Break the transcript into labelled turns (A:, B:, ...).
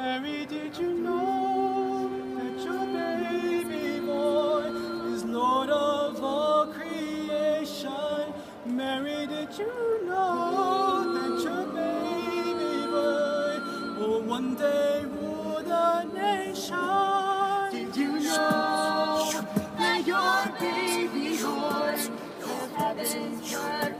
A: Mary, did you know that your baby boy is Lord of all creation? Mary, did you know that your baby boy will one day rule the nation? Did you know that your baby boy will heaven's